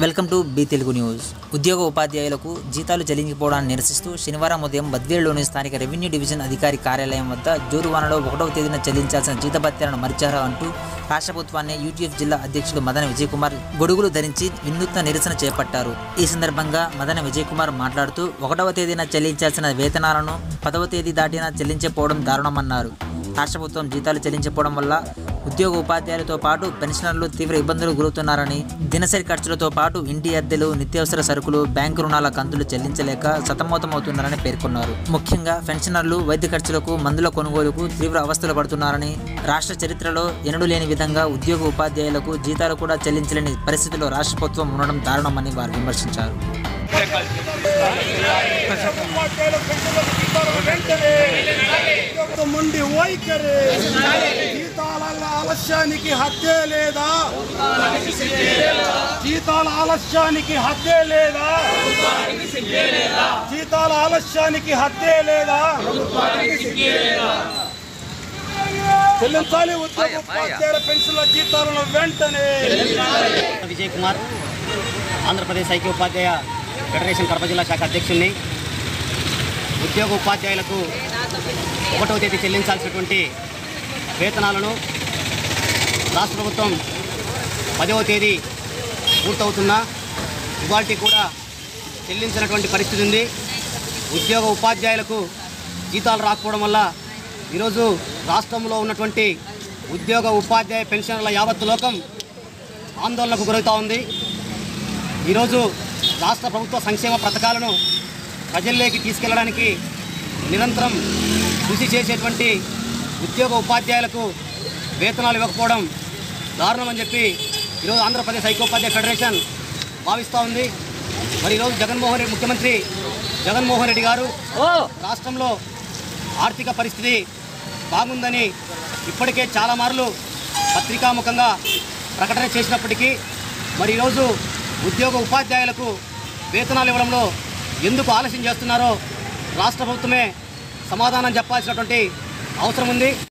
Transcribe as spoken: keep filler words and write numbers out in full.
Welcome to B Telugu news. ఉద్యోగ ఉపాధ్యాయులకు జీతాలు చెల్లించకపోవడాన్ని నిరసిస్తూ శనివారం ఉదయం బద్వేలులోని స్థానిక రెవెన్యూ డివిజన్ అధికారి కార్యాలయం వద్ద జోరువానలో ఒకటవ తేదీన చెల్లించాల్సిన జీతభత్యాలను మరిచారు అంటూ రాష్ట్ర ప్రభుత్వాన్ని యూటీఎఫ్ జిల్లా అధ్యక్షుడు మదన విజయ్ కుమార్ గొడుగులు ధరించి వినూత్న నిరసన చేపట్టారు. ఈ సందర్భంగా మదన విజయ్ కుమార్ మాట్లాడుతూ ఒకటవ తేదీన చెల్లించాల్సిన వేతనాలను పదవ తేదీ దాటినా చెల్లించకపోవడం దారుణమన్నారు. రాష్ట్ర ప్రభుత్వం జీతాలు చెల్లించకపోవడం వల్ల ఉద్యోగ ఉపాధ్యాయులతో పాటు పెన్షనర్లు తీవ్ర ఇబ్బందులు గురవుతున్నారని, దినసరి ఖర్చులతో పాటు ఇంటి అద్దెలు, నిత్యావసర సరుకులు, బ్యాంకు రుణాల కంతులు చెల్లించలేక సతమతమవుతున్నారని పేర్కొన్నారు. ముఖ్యంగా పెన్షనర్లు వైద్య ఖర్చులకు, మందుల కొనుగోలుకు తీవ్ర అవస్థలు పడుతున్నారని, రాష్ట్ర చరిత్రలో ఎన్నడూ లేని విధంగా ఉద్యోగ ఉపాధ్యాయులకు జీతాలు కూడా చెల్లించలేని పరిస్థితిలో రాష్ట్ర ప్రభుత్వం ఉండడం దారుణమని వారు విమర్శించారు. మొండి వైఖరి జీతాల ఆలస్యానికి హద్దే లేదా జీతాల ఆలస్యానికి హద్దే లేదా జీతాల ఆలస్యానికి హద్దే లేదా చెల్లించాలి ఉద్యోగ ఉపాధ్యాయుల పెన్షన్ల జీతాలను వెంటనే. విజయ్ కుమార్, ఆంధ్రప్రదేశ్ ఐక్య ఉపాధ్యాయ ఫెడరేషన్ కడప జిల్లా శాఖ అధ్యక్షుడిని. ఉద్యోగ ఉపాధ్యాయులకు ఒకటవ తేదీ చెల్లించాల్సినటువంటి వేతనాలను రాష్ట్ర ప్రభుత్వం పదవ తేదీ పూర్తవుతున్నా ఇవాళ కూడా చెల్లించినటువంటి పరిస్థితి ఉంది. ఉద్యోగ ఉపాధ్యాయులకు జీతాలు రాకపోవడం వల్ల ఈరోజు రాష్ట్రంలో ఉన్నటువంటి ఉద్యోగ ఉపాధ్యాయ పెన్షన్ల యావత్తు లోకం ఆందోళనకు గురవుతూ ఉంది. ఈరోజు రాష్ట్ర ప్రభుత్వ సంక్షేమ పథకాలను ప్రజల్లోకి తీసుకెళ్లడానికి నిరంతరం కృషి చేసేటువంటి ఉద్యోగ ఉపాధ్యాయులకు వేతనాలు ఇవ్వకపోవడం దారుణమని చెప్పి ఈరోజు ఆంధ్రప్రదేశ్ ఐక్యోపాధ్యాయ ఫెడరేషన్ భావిస్తూ ఉంది. మరి ఈరోజు జగన్మోహన్ రెడ్డి ముఖ్యమంత్రి జగన్మోహన్ రెడ్డి గారు రాష్ట్రంలో ఆర్థిక పరిస్థితి బాగుందని ఇప్పటికే చాలా మార్లు పత్రికాముఖంగా ప్రకటన చేసినప్పటికీ మరి ఈరోజు ఉద్యోగ ఉపాధ్యాయులకు వేతనాలు ఇవ్వడంలో ఎందుకు ఆలస్యం చేస్తున్నారో రాష్ట్ర ప్రభుత్వమే సమాధానం చెప్పాల్సినటువంటి అవసరం ఉంది.